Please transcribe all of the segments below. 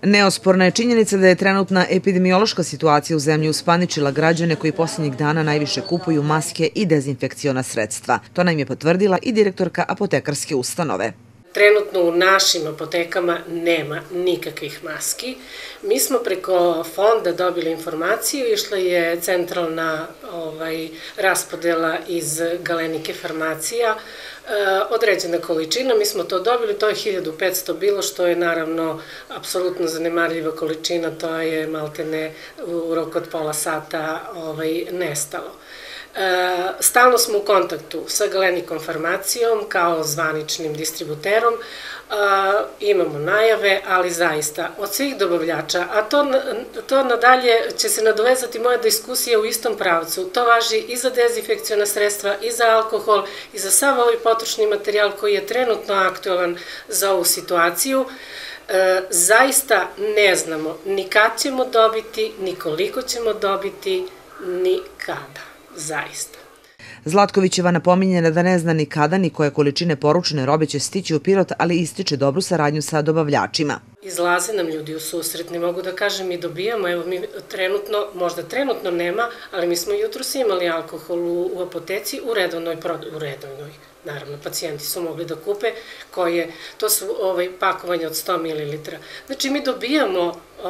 Neosporna je činjenica da je trenutna epidemiološka situacija u zemlji uspaničila građane koji posljednjih dana najviše kupuju maske i dezinfekciona sredstva. To nam je potvrdila i direktorka apotekarske ustanove. Trenutno u našim apotekama nema nikakvih maski. Mi smo preko fonda dobili informaciju, išla je centralna raspodela iz Galenike farmacija, određena količina, mi smo to dobili, to je 1500 bilo, što je naravno apsolutno zanemarljiva količina, to je maltene u roku od pola sata nestalo. Stalno smo u kontaktu sa Galenikom farmacijom kao zvaničnim distributerom, imamo najave, ali zaista od svih dobavljača, a to nadalje će se nadovezati moja diskusija u istom pravcu, to važi i za dezinfekciona sredstva, i za alkohol, i za sav ovaj potrošni materijal koji je trenutno aktualan za ovu situaciju. Zaista ne znamo ni kad ćemo dobiti, ni koliko ćemo dobiti, ni kada. Zaista. Zlatkovićeva napominje da ne zna ni kada ni koje količine poručene robe će stići u Pirot, ali ističe dobru saradnju sa dobavljačima. Izlaze nam ljudi u susret, ne mogu da kažem i dobijamo, evo mi trenutno, možda trenutno nema, ali mi smo jutros imali alkohol u apoteci u redovnoj, naravno pacijenti su mogli da kupe, to su pakovanje od 100 ml. Znači mi dobijamo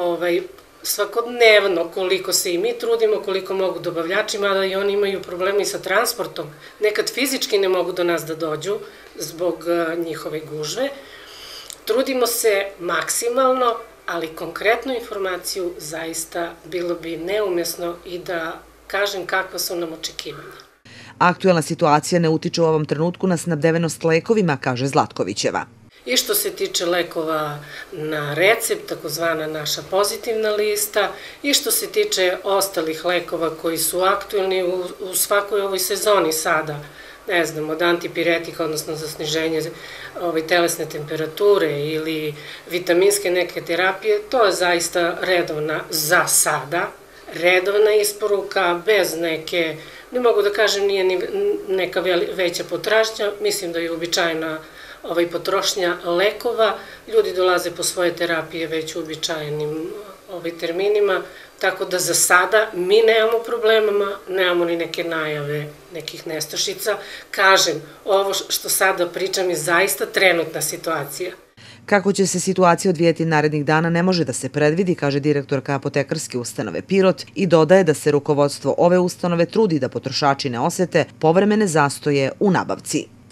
svakodnevno koliko se i mi trudimo, koliko mogu dobavljači, mada i oni imaju problemi i sa transportom. Nekad fizički ne mogu do nas da dođu zbog njihove gužve. Trudimo se maksimalno, ali konkretnu informaciju zaista bilo bi neumjesno i da kažem kakva su nam očekivanja. Aktuelna situacija ne utiče u ovom trenutku na snabdevenost lekovima, kaže Zlatkovićeva. I što se tiče lekova na recept, takozvana naša pozitivna lista, i što se tiče ostalih lekova koji su aktuelni u svakoj ovoj sezoni sada, ne znam, od antipiretika, odnosno za sniženje telesne temperature ili vitaminske neke terapije, to je zaista redovna za sada, redovna isporuka, bez neke, ne mogu da kažem nije ni neka veća potražnja, mislim da je uobičajena potrošnja lekova, ljudi dolaze po svoje terapije već u uobičajenim terminima, tako da za sada mi nemamo problema, nemamo ni neke najave nekih nestašica. Kažem, ovo što sada pričam je zaista trenutna situacija. Kako će se situacija odvijeti narednih dana ne može da se predvidi, kaže direktorka apotekarske ustanove Pirot i dodaje da se rukovodstvo ove ustanove trudi da potrošači ne osete povremene zastoje u nabavci.